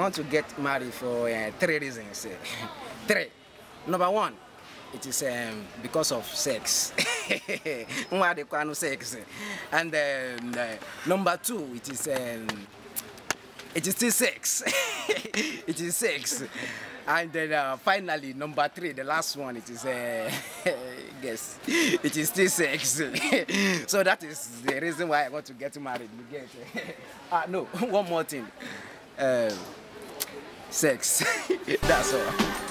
want to get married for 3 reasons. 3. Number 1, it is because of sex. Sex. And number 2, it is still sex. It is sex. And then finally, number 3, the last one, it is guess it is still sex. So that is the reason why I want to get married. You get no, one more thing. Sex. That's all.